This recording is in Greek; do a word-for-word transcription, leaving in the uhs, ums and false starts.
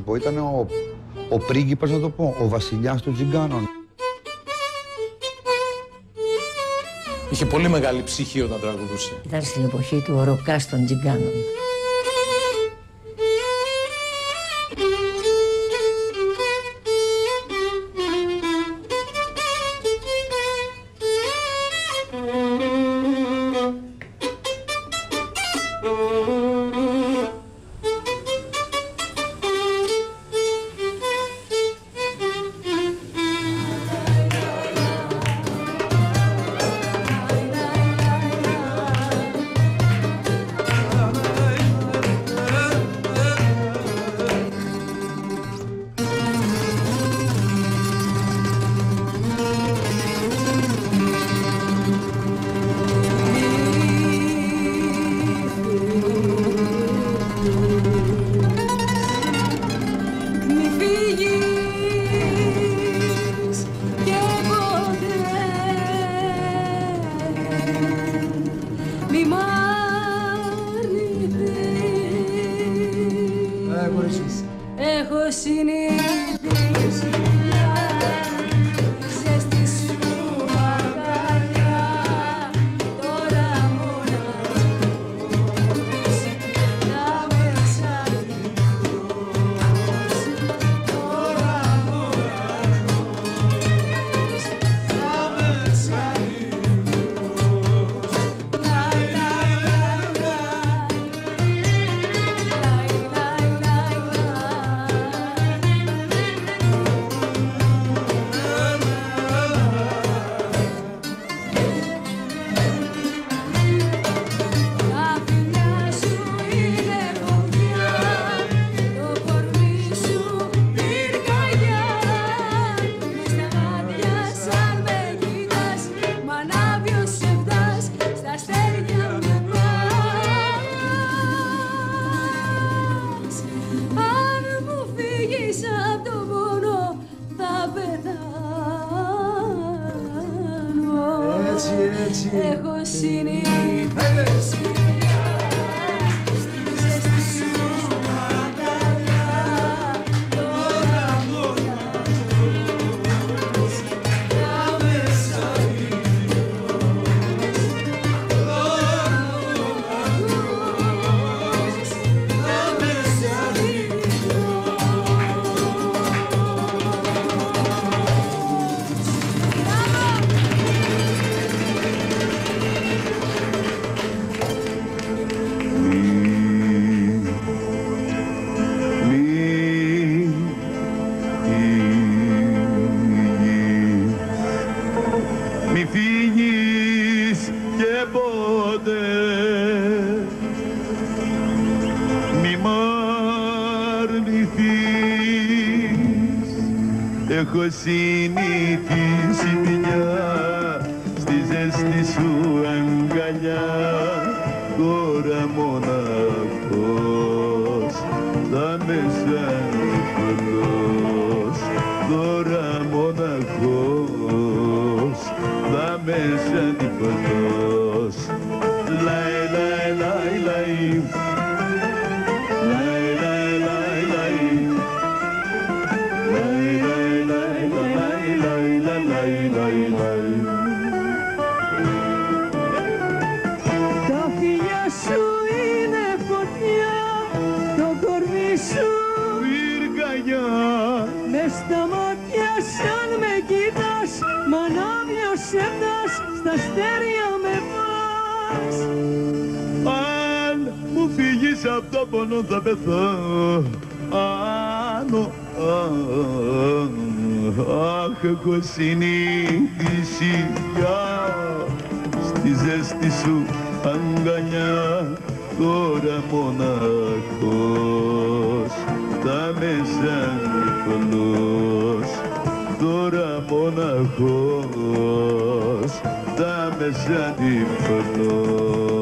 σου πω, ήταν ο, ο πρίγκιπας, να το πω, ο βασιλιάς των Τζιγκάνων. Είχε πολύ μεγάλη ψυχή όταν τραγουδούσε. Ήταν στην εποχή του οροκάς των Τζιγκάνων. Έχω συνηθίσει ζέστη σου αγκαλιά, τώρα μοναχός να με σαλπιούς, τώρα μοναχός να με σαλπιούς. Λαϊ, λαϊ, έχω συνηθίσει στη ζέστη σου αγκαλιά, τώρα μοναχός να με σαλπιούς, τώρα μοναχός να με σαλπιούς. Μη φύγεις και ποτέ, μη μ' αρνηθείς. Έχω συνηθίσει πια στη ζέστη σου αγκαλιά, τώρα μοναχός θα με σαν κολός, τώρα μοναχός θα με σαν κολός. Λαϊ, λαϊ, λαϊ, λαϊ, λαϊ, λαϊ, λαϊ, λαϊ, λαϊ, λαϊ, λαϊ, λαϊ, λαϊ, λαϊ. Τα φιλιά σου είναι φωτιά, το κορμί σου πυρκαγιά, μες στα μάτια σαν με κοίτας, μ' ανάβει ο σέντας, στα αστέρια με πας. αν μου φύγεις απ' το πόνο θα πεθάνω. Αχ, έχω συνηθίσει πια στη ζέστη σου αγκαλιά, τώρα μοναχός θα με σαν κολός, τώρα μοναχός θα με σαν κολός.